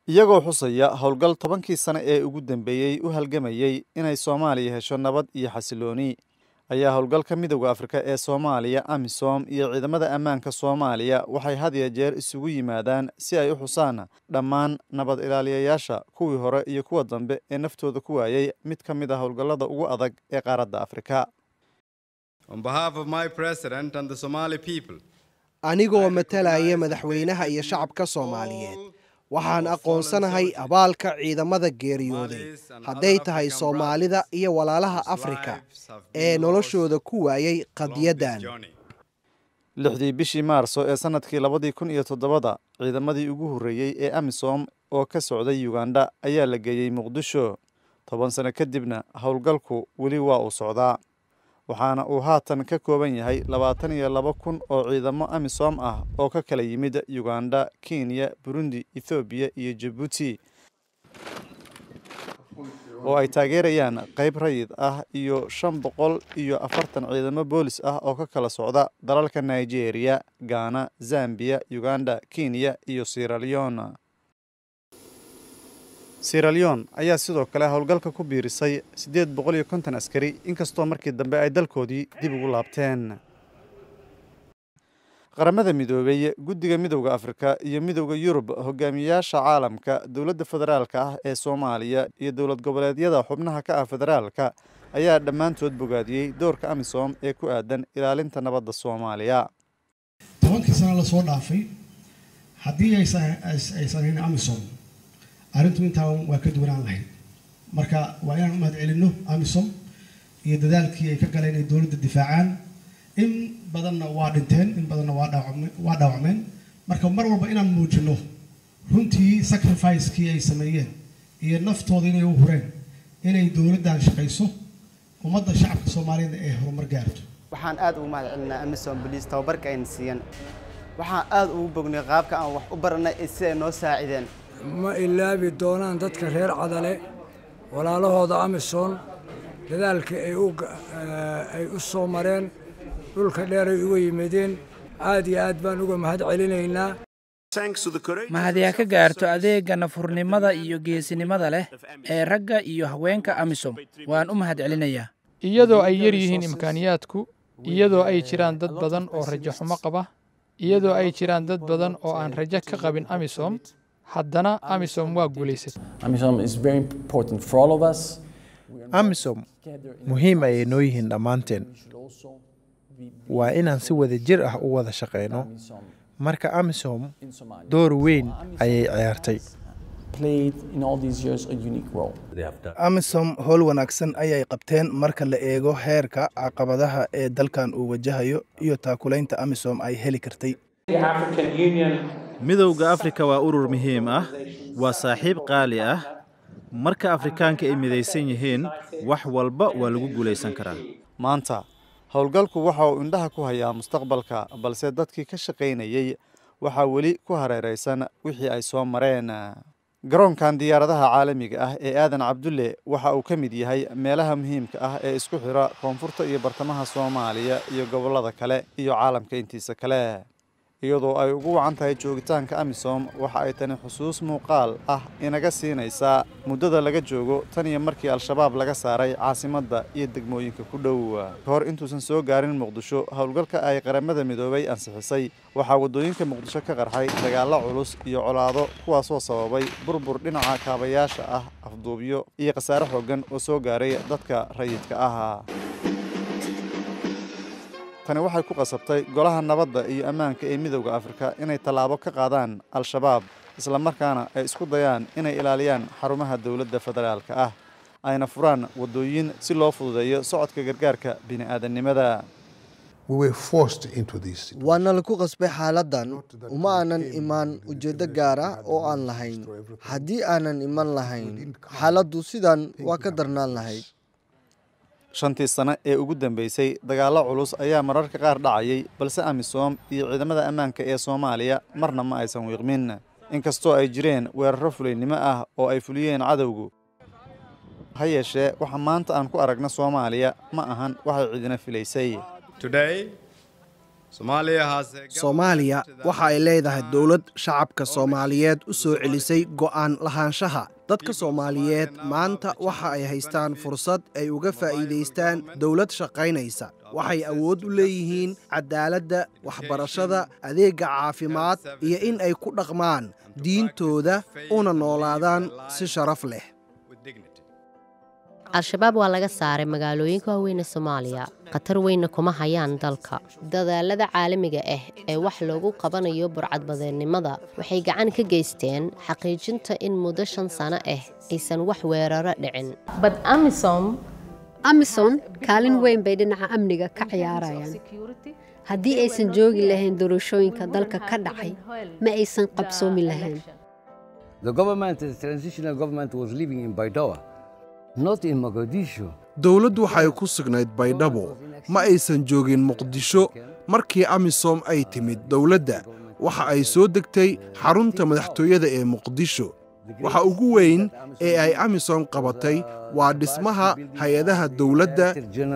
iyagoo xusaya howlgal 10kii sano ee ugu dambeeyay u halgamayay inay Soomaaliya hesho nabad iyo xasilooni ayaa howlgalka midowga Afrika ee Soomaaliya AMISOM iyo ciidamada ammaanka Soomaaliya waxay had iyo jeer isugu yimaadaan si ay u xusaan dhammaan nabad ilaaliyayaasha kuwii hore iyo kuwa dambe ee naftooda ku waayay mid ka mid ah howlgallada ugu adag ee qaaradda Afrika. On behalf of my president and the Somali people, anigoo matalaya madaxweynaha iyo shacabka Soomaaliyeed waxaan aqoonsanahay abaalka ciidamada geeriyooday hadday tahay Soomaalida iyo walaalaha Afrika ee noloshooda ku waayay qadiyadan. 6 bishii Maarso ee sanadkii 2007 ciidamadii ugu horeeyay ee AMISOM oo ka socday Uganda ayaa la geeyay Muqdisho 10 sano kadibna howlgalku weli waa u socdaa waxaana uu haatan ka kooban yahay 22,000 oo ciidamo AMISOM ah oo ka kala yimid Uganda, Kenya, Burundi, Ethiopia iyo Djibouti oo ay taageerayaan qayb rayid ah iyo 540 ciidamo boolis ah oo ka kala socda dalalka Nigeria, Ghana, Zambia, Uganda, Kenya iyo Sierra Leone. Sierra Leone ayaa sidoo kale howlgalka ku biirisay 850 askari inkastoo markii dambe ay dalkoodii dib ugu laabteen. qaramada midoobay guddiga midowga Afrika iyo midowga Yurub hogaamiyayaasha caalamka dawladda federaalka ah ee Soomaaliya iyo dawlad goboleedyada xubnaha ka ah federaalka ayaa dhammaantood bogaadiyay doorka AMISOM ee ku aadan ilaalinta nabadda Soomaaliya. 10 sano la soo dhaafay haddii aysan AMISOM arrintu intaan waa ka duwanaan lahayd marka waa inaan u mahadcelinno AMISOM iyo dadaalkii ay ka galeen inay dawladda difaacaan in badanna waa dhinteen in badanna waa dhaawacmeen marka mar walba inaan muujino runtii sacrifice-kii ay sameeyeen iyo naftooda inay u hureen inay dawladdan shaqayso ummadda shacabka Soomaaliyeed ee horumar gaarto. waxaan aad ugu mahadcelinaa AMISOM police tababarka ay siiyeen waxaan aad ugu bognay qaabka aan wax u baranay si ay noo saacideen. ma ilaabi doonaan dadka reer Cadale walaalahooda AMISOM dadaalka ay u soo mareen dhulka dheer ay uga yimaadeen aad iyo aad baan uga mahadcelinaynaa. mahadiya ka gaarto adeega nafurnimada iyo geesinimada leh ee ragga iyo haweenka AMISOM waan u mahadcelinayaa. iyadoo ay yar yihiin imkaaniyaadku iyadoo ay jiraan dad badan oo rajo xumo qaba iyadoo ay jiraan dad badan oo aan rajo ka qabin AMISOM haddana AMISOM waa guulaysatay. AMISOM muhiim ayay noo yihiin dhammaanteen waa inaan si wada jir ah u wada shaqeyno marka AMISOM door weyn ayay ciyaartay. AMISOM howl wanaagsan ayay qabteen marka la eego heerka caqabadaha ee dalkan uu wajahayo iyo taakulaynta AMISOM ay heli kartay. midowga Afrika waa urur muhiim ah waa saaxiib qaali ah marka Afrikaanka ay midaysan yihiin wax walba waa lagu guulaysan karaa. maanta howlgalku waxa uu indhaha ku hayaa mustaqbalka balse dadkii ka shaqaynayay waxa weli ku hareeraysan wixii ay soo mareen. garoonkan diyaaradaha caalamiga ah ee Aadan Cabdulle waxa uu ka mid yahay meelaha muhiimka ah ee isku xira koonfurta iyo bartamaha Soomaaliya iyo gobollada kale iyo caalamka intiisa kale. iyadoo ay ugu wacan tahay joogitaanka AMISOM waxa ay tani xusuus muuqaal ah inaga siinaysaa muddada laga joogo tan iyo markii Al-Shabaab laga saaray caasimadda iyo degmooyinka ku dhow. hor intuusan soo gaarin Muqdisho howlgalka ay qaramada midoobay ansixisay waxaa wadooyinka Muqdisho ka qarxay dagaallo culus iyo colaado kuwaasoo sababay burbur dhinaca kaabayaasha ah afduubyo iyo khasaare xooggan oo soo gaaray dadka rayidka ah. tani waxay ku qasabtay golaha nabadda iyo ammaanka ee midowga Afrika inay tallaabo ka qaadaan Al-Shabaab isla markaana ay isku dayaan inay ilaaliyaan xarumaha dawladda federaalka ah ayna furaan wadooyin si loo fududeeyo socodka gargaarka bini'aadanimada. waana lagu qasbay xaaladan uma aanan imaan ujeedo gaar ah oo aan lahayn haddii aanan iman lahayn xaaladdu sidan waa ka darnaan lahayd. 5 sano ee ugu dambeysay dagaallo culus ayaa mararka qaar dhacayay balse AMISOM iyo ciidamada ammaanka ee Soomaaliya marna ma aysan wiiqmin inkastoo ay jireen weerarro fuleynimo ah oo ay fuliyeen cadawgu. ha yeeshee waxa maanta aan ku aragna Soomaaliya ma ahan waxay ciidina filaysay. Today Soomaaliya waxa ay leedahay dawlad shacabka Soomaaliyeed u soo celisay go'aan lahaanshaha. Dadka Soomaaliyeed maanta waxa ay haystaan fursad ay uga faa'iidaystaan dawlad shaqaynaysa. Waxay awood u leeyihiin cadaaladda, waxbarashada, adeegga caafimaad iyo in ay ku dhaqmaan diintooda una noolaadaan si sharaf leh. Al-shabaab waa laga saaray magaalooyinka waaweyn ee Soomaaliya. Qatar weynna kuma hayaan dalka. Dadaalada caalamiga ah ee wax loogu qabanayo burcadbadeennimada waxay gacan ka geysteen xaqiijinta in muddo 5 sano ah aysan wax weeraro dhicin. But Amisom kaalin weyn bay dhinaca amniga ka ciyaarayaan. Haddii aysan joogi lahayn doorashooyinka dalka ka dhacay, ma aysan qabsoomi lahayn. The transitional government was living in Baidoa. Not in Mogadishu. Dawladdu waxay ku sugnayd Baydhabo, ma aysan joogin Muqdisho. Markii Amisom ay timid dawladda, waxa ay soo degtay xarunta madaxtooyada ee Muqdisho. Waxa ugu weyn ee ay Amisom qabatay waa dhismaha hay'adaha dawladda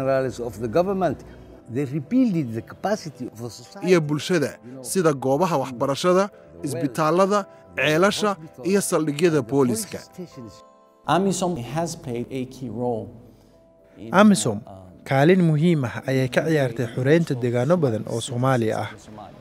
iyo bulshada sida goobaha waxbarashada, isbitaalada, ceelasha iyo saldhigyada booliska. Amisom kaalin muhiim ah ayay ka ciyaartay xoreynta deegaano badan oo Soomaaliya ah.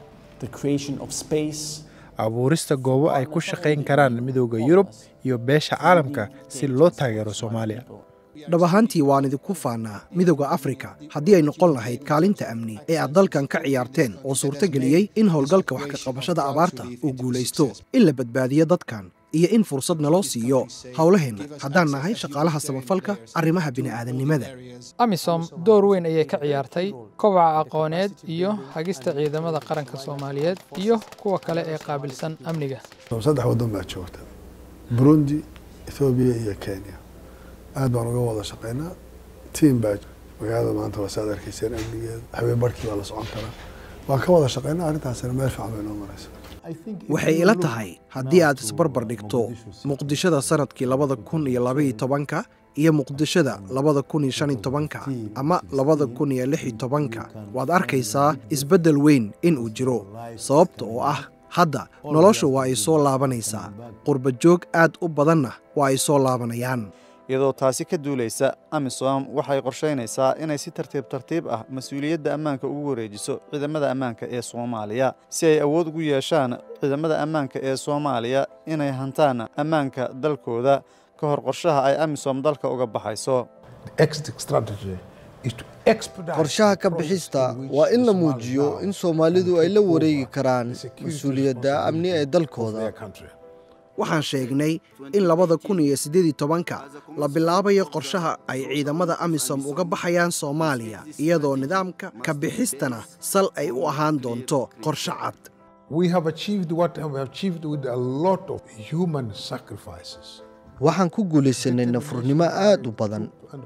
Abuurista goobo ay ku shaqayn karaan midowga Yurub iyo beesha caalamka si loo taageero Soomaaliya. dhab ahaantii waan idinku faanaa midowga Afrika haddii ay noqon lahayd kaalinta amni ee aad dalkan ka ciyaarteen oo suurtageliyey in howlgalka wax ka qabashada abaarta uu guulaysto in la badbaadiyo dadkan iyo in fursad naloo siiyo howlaheena haddaan nahay shaqaalaha samafalka arrimaha bini'aadanimada. Amisom door weyn ayay ka ciyaartay kobaca aqooneed iyo hagista ciidamada qaranka Soomaaliyeed iyo kuwa kale ee qaabilsan amniga. 3 waddan baa joogta: Burundi, Ethiopia iyo Kenya. aad baan uga wada shaqeynaa. Team baa magaalada maanta waa saad arkayseen amnigeeda habeen barkii baa la socon karaa. waan ka wada shaqeynaa arrintaasina meel fiican bay noo maraysaa. waxay ila tahay haddii aad isbarbar dhigto Muqdishada sanadkii 2012 iyo Muqdishada 2015 ama 2016 waad arkaysaa isbeddel weyn in uu jiro sababta oo ah hadda noloshu waa ay soo laabanaysaa qurba joog aad u badanna waa ay soo laabanayaan. iyadoo taasi ka duulaysa Amisom waxay qorsheynaysaa inay si tartiib ah mas'uuliyadda ammaanka ugu wareejiso ciidamada ammaanka ee Soomaaliya si ay awood ugu yeeshaan ciidamada ammaanka ee Soomaaliya inay hantaan ammaanka dalkooda ka hor qorshaha ay Amisom dalka uga baxayso. qorshaha ka bixista waa in la muujiyo in Soomaalidu ay la wareegi karaan mas'uuliyadda amni ee dalkooda. waxaan sheegnay in 2018 la bilaabayo qorshaha ay ciidamada Amisom uga baxayaan Soomaaliya iyadoo nidaamka ka bixistana sal ay u ahaan doonto qorshe cad. waxaan ku guulaysanay nafurnimo aad u badan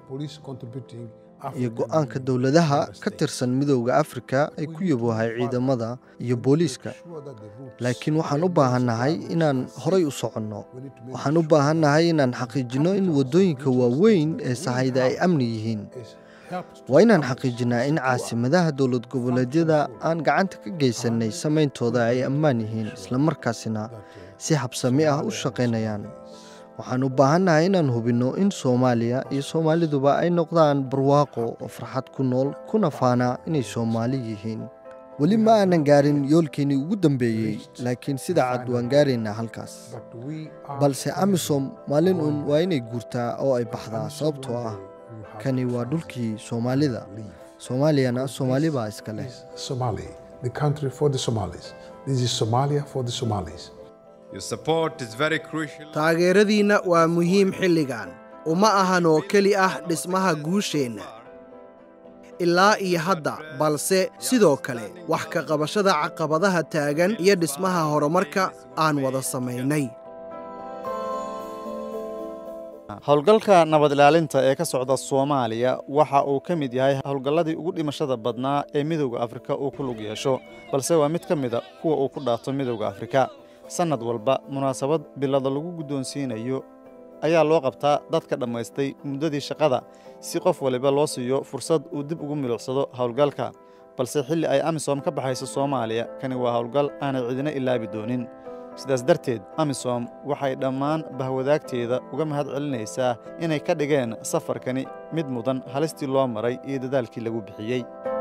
iyo go'aanka dawladaha ka tirsan midowga Afrika ay ku yaboohay ciidamada iyo booliiska. laakiin waxaan u baahannahay inaan horay u soconno. waxaan u baahannahay inaan xaqiijino in wadooyinka waaweyn ee sahayda ay amni yihiin. waa inaan xaqiijinaa in caasimadaha dowlad goboleedyada aan gacanta ka geysanay samayntooda ay ammaan yihiin isla markaasina si habsami ah u shaqaynayaan. waxaan u baahannahay inaan hubinno in Soomaaliya iyo Soomaaliduba ay noqdaan barwaaqo oo farxad ku nool kuna faana inay Soomaali yihiin. weli ma aanan gaarin yoolkeennii ugu dambeeyey laakiin sida cad waan gaaraynaa halkaas. balse Amisom maalin uun waa inay guurtaa oo ay baxdaa sababtoo ah kani waa dhulkii Soomaalida. Soomaaliyana Soomaali baa iska leh. The country for the Somalis. This is Somalia for the Somalis. taageeradiina waa muhiim xilligan uma ahan oo keli ah dhismaha guusheenna ilaa iyo hadda balse sidoo kale wax ka qabashada caqabadaha taagan iyo dhismaha horumarka aan wada samaynay. howlgalka nabad ilaalinta ee ka socda Soomaaliya waxa uu ka mid yahay howlgalladii ugu dhimashada badnaa ee midowga Afrika uu ku lug yeesho balse waa mid ka mid ah kuwa uu ku dhaato midowga Afrika. sanad walba munaasabad bilada lagu guddoonsiinayo ayaa loo qabtaa dadka dhammaystay muddadii shaqada si qof waliba loo siiyo fursad uu dib ugu milicsado howlgalka. balse xilli ay amisom ka baxayso Soomaaliya kani waa howlgal aanay cidina ilaabi doonin. sidaas darteed amisom waxay dhammaan bahwadaagteeda uga mahad celinaysaa inay ka dhigeen safarkani mid mudan halistii loo maray iyo dadaalkii lagu bixiyey.